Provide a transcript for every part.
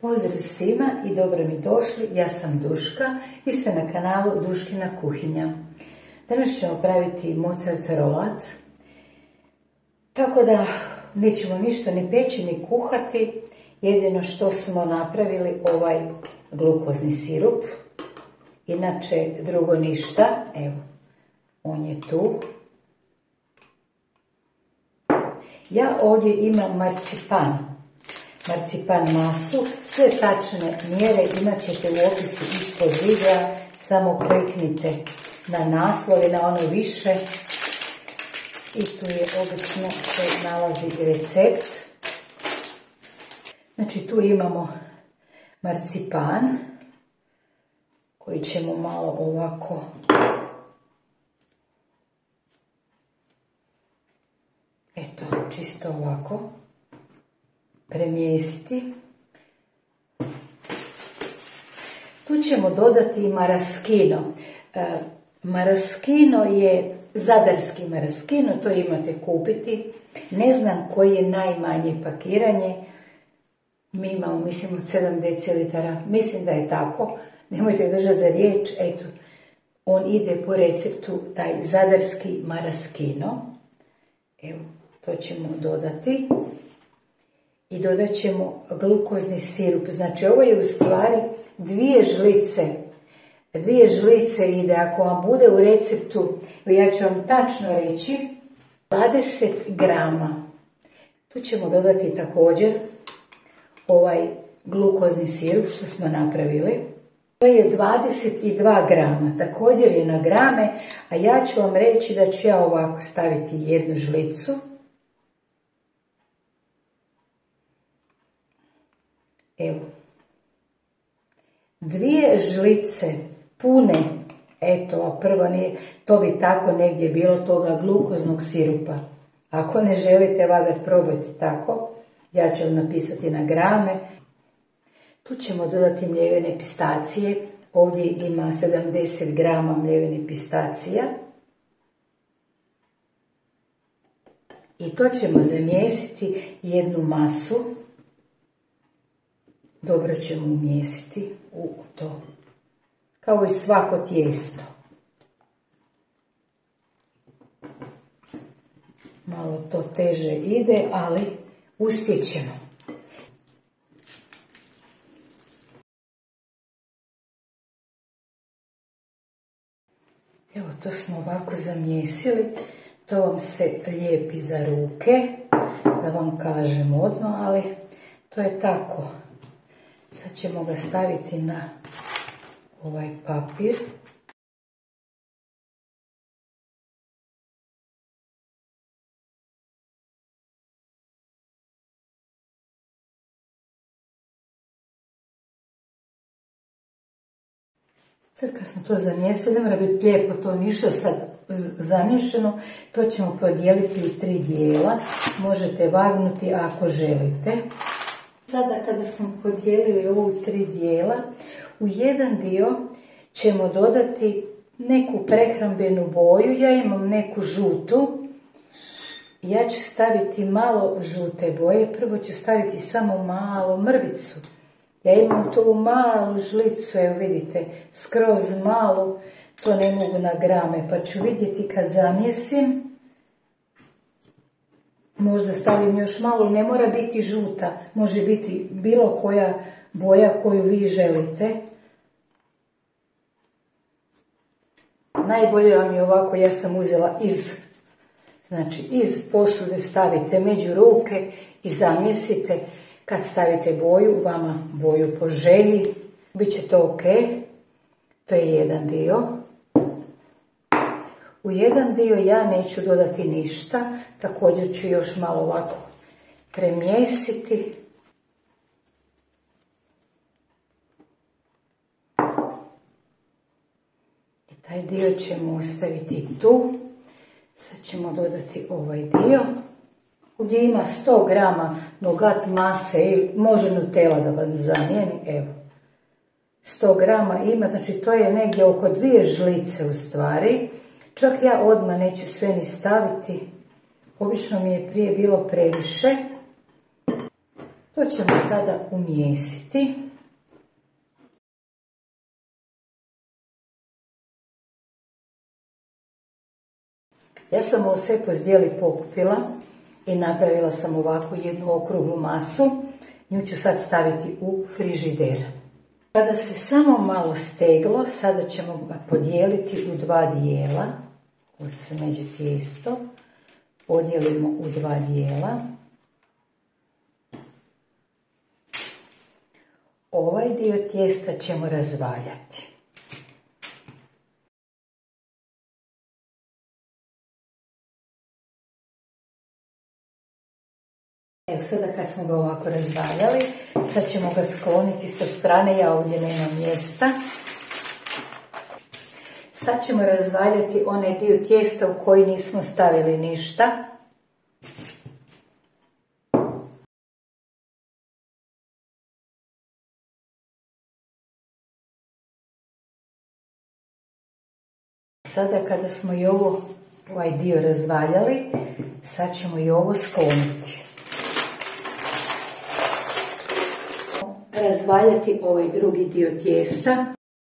Pozdrav svima i dobro mi došli, ja sam Duška, vi ste na kanalu Duškina kuhinja. Danas ćemo praviti Mozart rolat, tako da nećemo ništa ni peći ni kuhati, jedino što smo napravili ovaj glukozni sirup, inače drugo ništa, evo, on je tu. Ja ovdje imam marcipan masu, sve tačne mjere imat ćete u opisu ispod videa, samo kliknite na naslov i na ono više i tu je obično se nalazi recept. Znači tu imamo marcipan koji ćemo malo ovako čisto ovako premjestiti. Tu ćemo dodati i maraskino. Maraskino je zadarski maraskino, to imate kupiti. Ne znam koji je najmanje pakiranje. Mi imamo, mislim, od 7 decilitara. Mislim da je tako. Nemojte držati za riječ. Eto, on ide po receptu, taj zadarski maraskino. Evo, to ćemo dodati. I dodat ćemo glukozni sirup. Znači ovo je u stvari 2 žlice ide, ako vam bude u receptu, ja ću vam tačno reći, 20 grama. Tu ćemo dodati također ovaj glukozni sirup što smo napravili. To je 22 grama, također je na grame, a ja ću vam reći da ću ja ovako staviti 1 žlicu. Evo, 2 žlice pune, eto, a prva nije, to bi tako negdje bilo toga glukoznog sirupa. Ako ne želite vagat, probajte tako, ja ću vam napisati na grame. Tu ćemo dodati mljevene pistacije, ovdje ima 70 grama mljevene pistacija. I to ćemo zamjesiti jednu masu. Dobro ćemo umjestiti u to, kao i svako tijesto. Malo to teže ide, ali uspjet ćemo. Evo, to smo ovako zamjesili, to vam se lijepi za ruke, da vam kažem odmah, ali to je tako. Sad ćemo ga staviti na ovaj papir. Sad kad smo to zamjesili, ne mora biti lijepo to ništa sad zamješano, to ćemo podijeliti u 3 dijela. Možete vagnuti ako želite. Sada kada smo podijelili ovo u 3 dijela, u jedan dio ćemo dodati neku prehrambenu boju. Ja imam neku žutu. Ja ću staviti malo žute boje. Prvo ću staviti samo malo mrvicu. Ja imam tu malu žlicu, evo vidite, skroz malu. To ne mogu na grame, pa ću vidjeti kad zamjesim. Možda stavim još malo, ne mora biti žuta, može biti bilo koja boja koju vi želite. Najbolje vam je ovako, ja sam uzela iz posude, stavite među ruke i zamjesite. Kad stavite boju, vama boju po želji, bit će to ok. To je jedan dio. U jedan dio ja neću dodati ništa, također ću još malo ovako premjesiti. I taj dio ćemo ostaviti tu. Sad ćemo dodati ovaj dio. Ovdje ima 100 grama nougat mase ili može Nutella da vam zamijeni, evo. 100 grama ima, znači to je negdje oko 2 žlice u stvari. Čak ja odmah neću sve ni staviti, obično mi je prije bilo previše. To ćemo sada umjesiti. Ja sam ovo sve po zdjeli pokupila i napravila sam ovako jednu okruglu masu. Nju ću sad staviti u frižider. Kada se samo malo steglo, sada ćemo ga podijeliti u dva dijela. Ovo smeđe tijesto podijelimo u dva dijela. Ovaj dio tijesta ćemo razvaljati. Evo sada kad smo ga ovako razvaljali, sad ćemo ga skloniti sa strane, ja ovdje nemam mjesta. Sad ćemo razvaljati onaj dio tijesta u koji nismo stavili ništa. Sada kada smo i ovaj dio razvaljali, sad ćemo i ovo skloniti. Razvaljati ovaj drugi dio tijesta.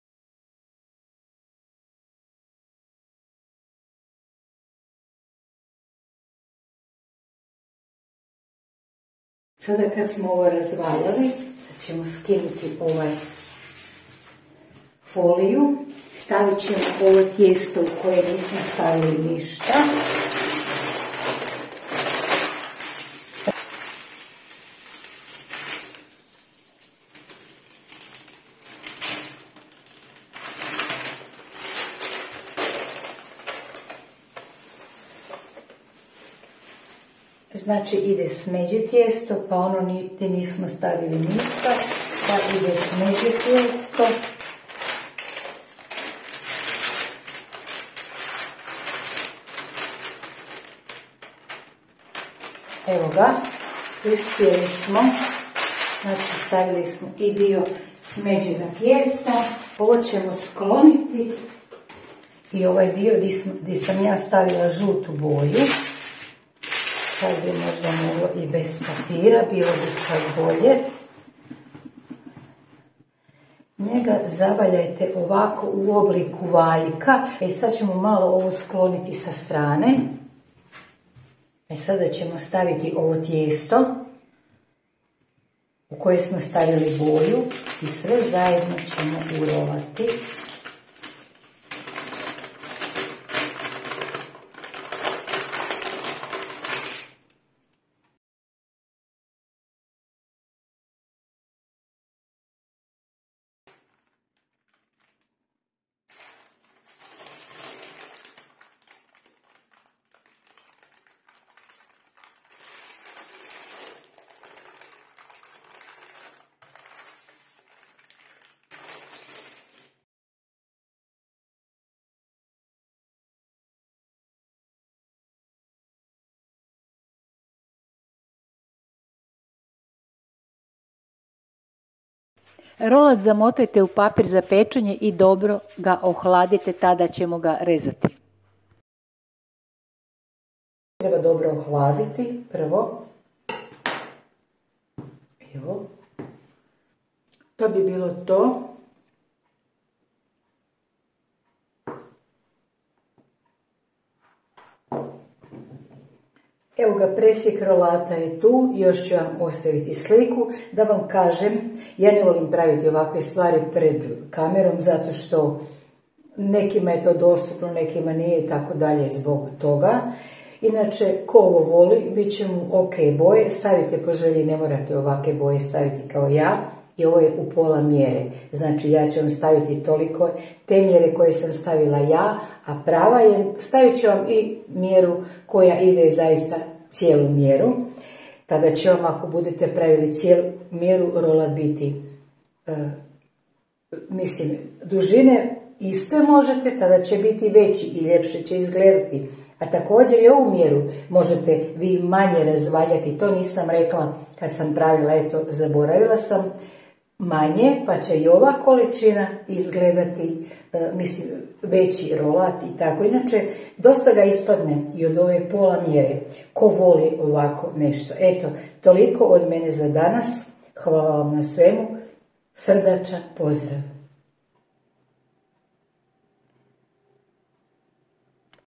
Sada kad smo ovo razvaljali, sad ćemo skinuti ovaj foliju. Stavit ćemo ovo tijesto u koje nismo stavili ništa. Znači ide smeđe tijesto, pa ono niti nismo stavili ništa, pa ide smeđe tijesto. Evo ga, uspjeli smo, znači stavili smo i dio smeđega tijesta. Ovo ćemo skloniti i ovaj dio gdje sam ja stavila žutu boju. Sad bi možda moglo i bez papira, bilo bi čak bolje. Njega zavaljajte ovako u obliku valjka. Sad ćemo malo ovo skloniti sa strane. Sada ćemo staviti ovo tijesto u koje smo stavili boju i sve zajedno ćemo urovati. Rolat zamotajte u papir za pečenje i dobro ga ohladite, tada ćemo ga rezati. Treba dobro ohladiti prvo. Evo. To bi bilo to. Evo ga, presjek rolata je tu, još ću vam ostaviti sliku. Da vam kažem, ja ne volim praviti ovakve stvari pred kamerom zato što nekima je to dostupno, nekima nije i tako dalje zbog toga. Inače, ko ovo voli, bit će mu ok boje, stavite po želji, ne morate ovakve boje staviti kao ja. I ovo je u pola mjere, znači ja ću vam staviti toliko te mjere koje sam stavila ja, a prava je, stavit ću vam i mjeru koja ide zaista cijelu mjeru. Tada će vam, ako budete pravili cijelu mjeru, rolat biti, dužine iste možete, tada će biti veći i ljepše će izgledati. A također i ovu mjeru možete vi manje razvaljati, to nisam rekla kad sam pravila, eto, zaboravila sam. manje, pa će i ova količina izgledati, mislim, veći rolat i tako. Inače, dosta ga ispadne i od ove pola mjere. Ko voli ovako nešto. Eto, toliko od mene za danas. Hvala vam na svemu. Srdačan pozdrav.